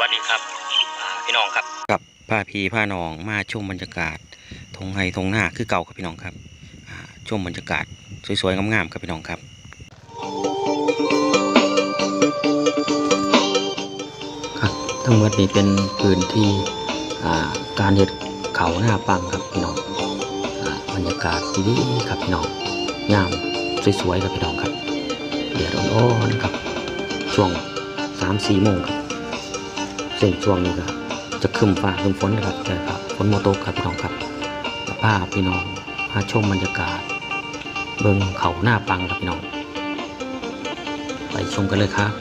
วัสดีครับพี่น้องครับกับพาพี่พาน้องมาชมบรรยากาศทงไฮทงหน้าคือเก่าครับพี่น้องครับชมบรรยากาศสวยๆงามๆครับพี่น้องครับครับทั้งหมดนี้เป็นพื้นที่การเห็ดเขาหน้าปังครับพี่น้องบรรยากาศดีๆครับพี่น้องงามสวยๆครับพี่น้องครับเดี๋ยวร้อนๆครับช่วง3-4 โมงครับซึ่งช่วงนี้ก็จะครึ้มฟ้าครึ้มฝนนะครับแต่ครับฝนโมตกครับพี่น้องครับภาพพี่น้องมาชมบรรยากาศเบิ่งเขาหน้าปังครับพี่น้องไปชมกันเลยครับ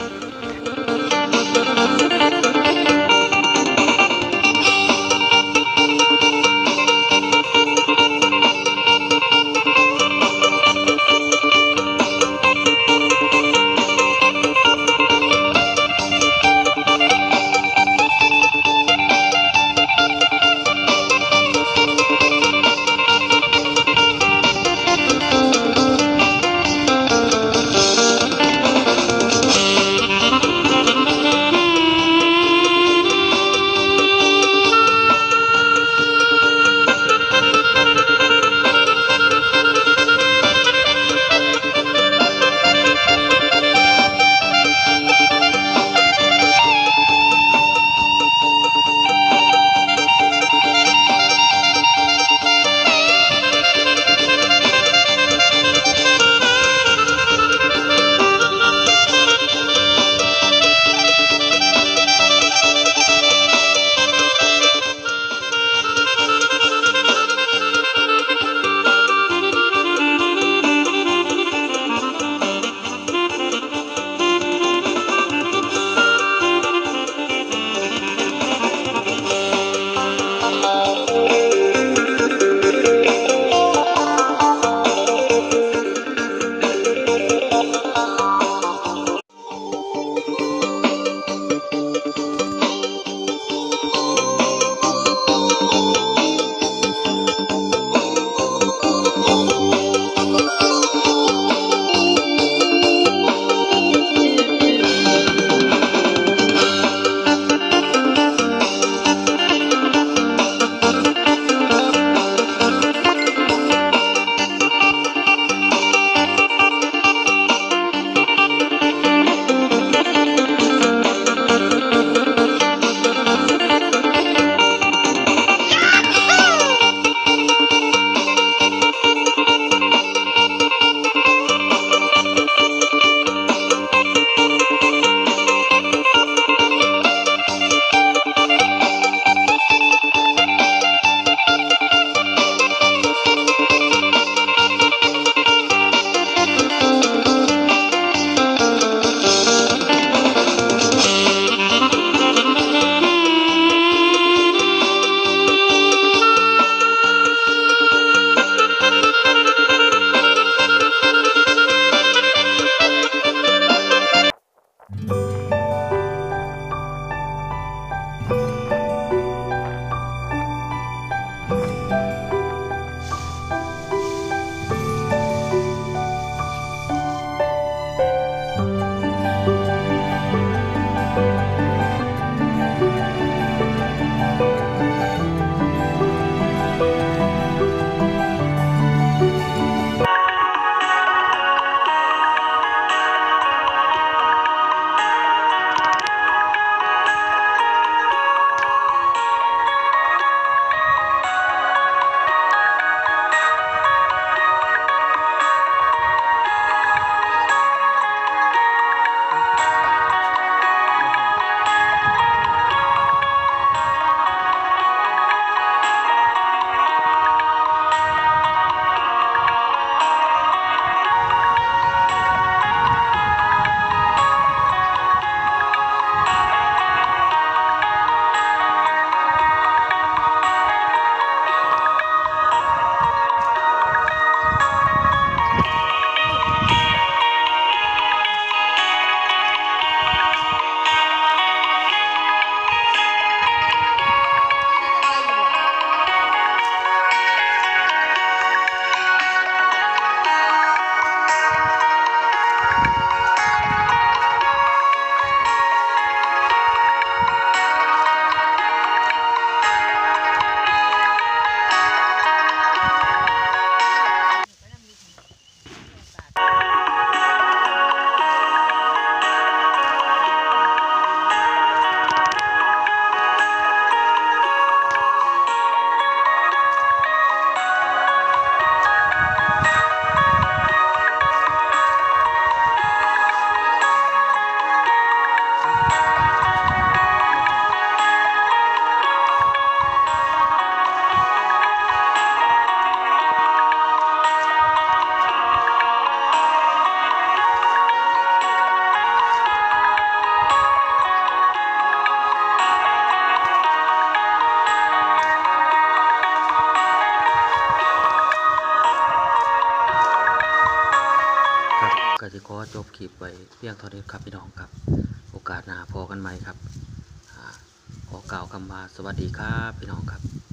คลิปไว้เพียงเท่านี้ครับพี่น้องครับโอกาสหน้าพอกันใหม่ครับขอกล่าวคำว่าสวัสดีครับพี่น้องครับ